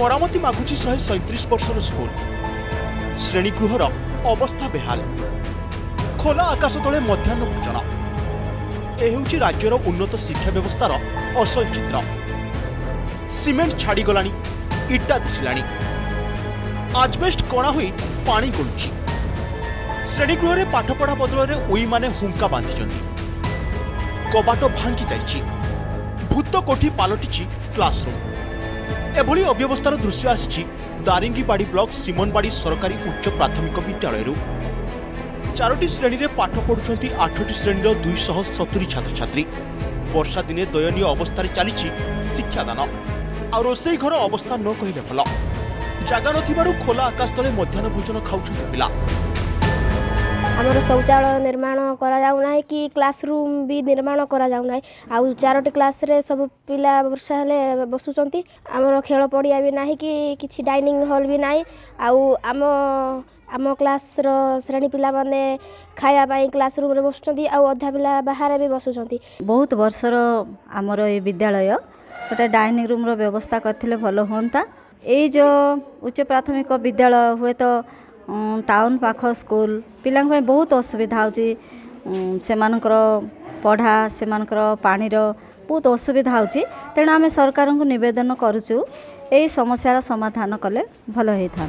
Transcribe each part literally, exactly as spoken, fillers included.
मरामती मागुची शहे सैंतीस वर्षर स्कूल श्रेणीगृहर अवस्था बेहाल खोला आकाश तले मध्याह्न भोजन ए राज्यर उन्नत शिक्षा व्यवस्थार असल चित्र सीमेंट छाड़ीगला इटा दिशिलानी आजबेस्ट कणा हुई पानी गलुची श्रेणीगृह में पाठपढ़ा बदल में उई माने हुंका बांधि कबाट भांगी जाइछि भूत कोठी पालटिछि क्लासरूम एभली अव्यवस्थार दृश्य आसी दारिंगीबाड़ी ब्लॉक सीमनबाड़ी सरकारी उच्च प्राथमिक विद्यालय चारोटी श्रेणी में पाठ पढ़ुंट आठटी श्रेणीर दुईश सतुरी छात्र छात्री वर्षा दिने दयनीय अवस्था चली शिक्षादान आ रोसई घर अवस्था न कहले भल जगह नथिबारु खोला आकाश तले मध्याह्न भोजन खाउछन पिला आमर शौचालय निर्माण करा जाउ नाही कि क्लासरूम भी निर्माण करा जाउ नाही आउ चारोटी क्लास रे सब पिला वर्षा हेले बसुचंती आमर खेल पड़िया भी नाही कि किछि डाइनिंग हॉल भी नाही आउ आम आम क्लास रो श्रेणी पिला माने खाया पाई क्लासरूम रे बसुचंती आउ अधा पिला बाहर भी बसुचंती बहुत वर्षर आमर ए विद्यालय गोटे डाइनिंग रूम रो व्यवस्था करथिले भलो होंता ए जो उच्च प्राथमिक विद्यालय हुए तो टाउन पाख स्कूल पिला बहुत असुविधा होची से पढ़ा से पानी बहुत असुविधा होची तेणु आम सरकार को निवेदन करुचु यही समस्यार समाधान कले भल होता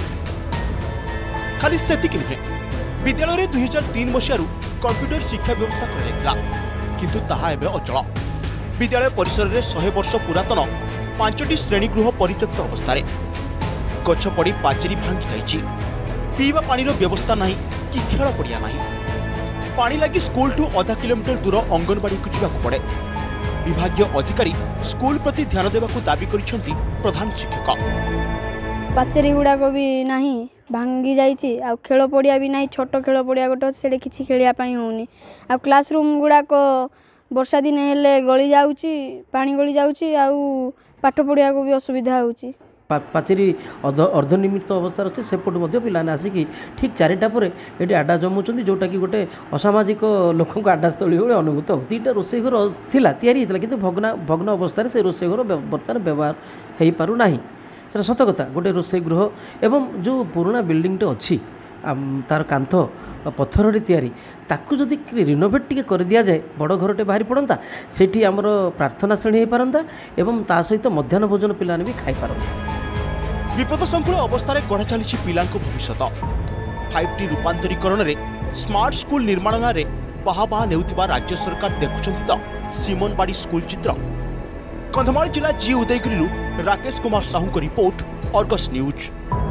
खाली सेतिक नुहे विद्यालय दुई हजार तीन मसीह कंप्यूटर शिक्षा व्यवस्था कर किंतु ताहा एबे अचल विद्यालय परिसर में सौ वर्ष पुरातन पांचटी श्रेणीगृह परित्यक्त अवस्था गछ पड़ी पाचेरी भांगी जाइछि पीवा पानी व्यवस्था नहीं कि खेल पड़िया नहीं पानी लगी स्कूल ठू आधा किलोमीटर दूर अंगनवाड़ी को जावाक पड़े विभागीय अधिकारी स्कूल प्रति ध्यान देवाक दाबी करिसेंती प्रधान शिक्षक पाचेरी गुड़ाक भी नहीं भांगी जाइछि आ खेल पड़िया भी नहीं छोट खेल पड़िया गोटे से किसी खेलिया पाई होनी आ क्लासरूम गुड़ाक वर्षा दिन हेले गली जाउछि पानी गली जाउछि आ पाठ पढ़िया को भी असुविधा होउछि पाचेरी अर्धनिर्मित अवस्था अच्छे सेपट पाने आसिकी ठीक चारिटा पर ये आडा जमुंट जोटा कि गोटे असामाजिक लोक आडास्थली भाई अनुभूत होती यहाँ रोसई घर था या कि भग्ना भग्न अवस्था से रोसई घर बर्तमान व्यवहार हो पारना से सत कथा गोटे रोसई गृह एवं जो पुराना बिल्डिंगटे अच्छी तार कांथ पत्थर तैयारी ताकू जदि रिनोवेट टी कर दिया जाए बड़ घरटे बाहरी पड़ता सेठी आमर प्रार्थना श्रेणी हो पारंता एवं ता सहित मध्याह्न भोजन पिलाने भी खाई पारंता विपद संकुल अवस्था गढ़ा चली पिला भविष्य फाइव टी रूपांतरीकरण में स्मार्ट स्कूल निर्माण नारे बाहा बाहा नेउथिबा राज्य सरकार देखुछंती तो सीमनबाड़ी स्कूल चित्र कंधमाल जिला जी उदयगिरी राकेश कुमार साहू को रिपोर्ट अर्गस न्यूज।